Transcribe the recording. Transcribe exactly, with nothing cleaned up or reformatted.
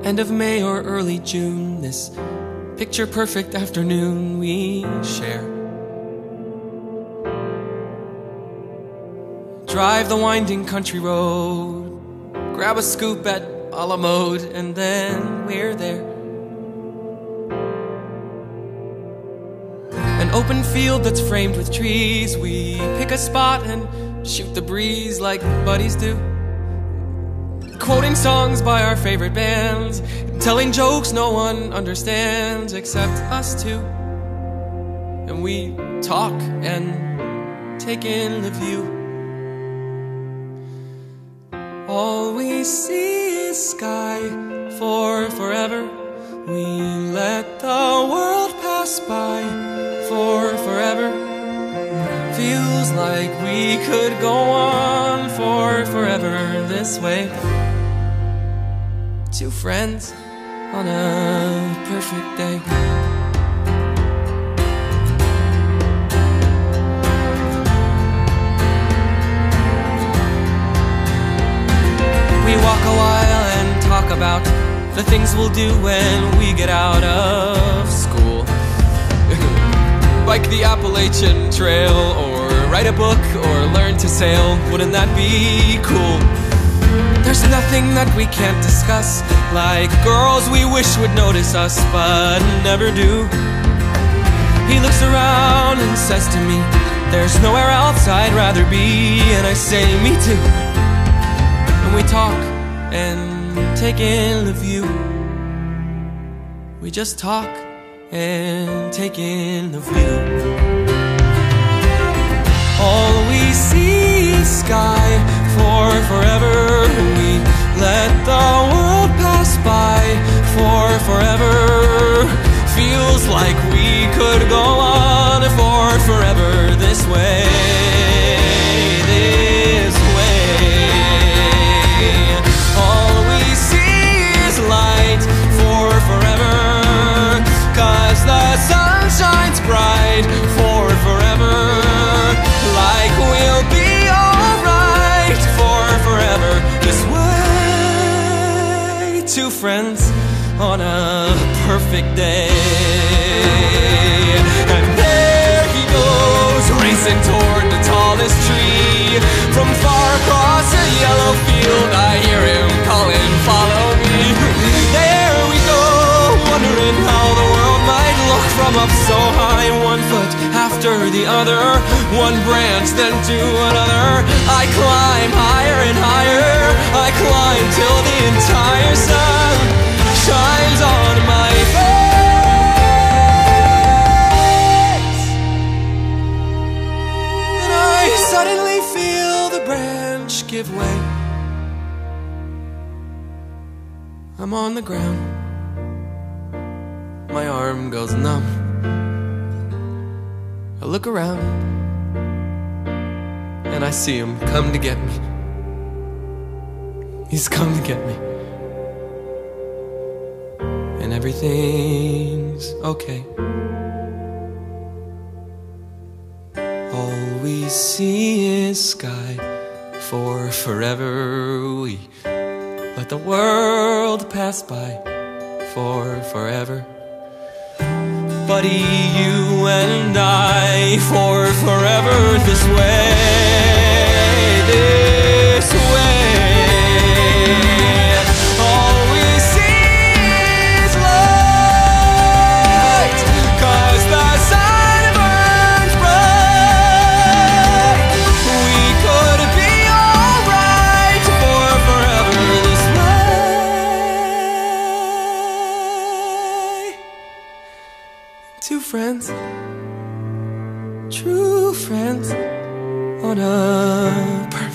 end of May or early June, this picture-perfect afternoon we share. Drive the winding country road, grab a scoop at a la mode, and then we're there. An open field that's framed with trees, we pick a spot and shoot the breeze like buddies do. Quoting songs by our favorite bands, telling jokes no one understands except us two. And we talk and take in the view. All we see is sky for forever. We let the world pass by for forever. Feels like we could go on for forever this way. Two friends on a perfect day. We walk a while and talk about the things we'll do when we get out of school. Bike the Appalachian Trail, or write a book, or learn to sail. Wouldn't that be cool? There's nothing that we can't discuss, like girls we wish would notice us, but never do. He looks around and says to me, there's nowhere else I'd rather be, and I say, me too. And we talk and take in the view. We just talk and take in the view. All we see is sky for forever. We let the world pass by for forever. Feels like we could go on for forever this way, this way. All we see is light for forever, 'cause the sun shines bright for forever. Like we'll be alright for forever this way. Two friends on a perfect day. And there he goes, racing toward the tallest tree. From far across a yellow field I hear him calling, follow me. There we go, wondering how the world might look from up so high. One foot after the other, one branch then to another. I climb higher and higher, I climb till the entire sun shines on my face. And I suddenly feel the branch give way. I'm on the ground, my arm goes numb. I look around and I see him come to get me. He's come to get me. And everything's okay. All we see is sky for forever. We let the world pass by for forever. Buddy, you and I for forever this way, this way. All we see is light, 'cause the sun burns bright. We could be alright for forever this way. Two friends, true friends on a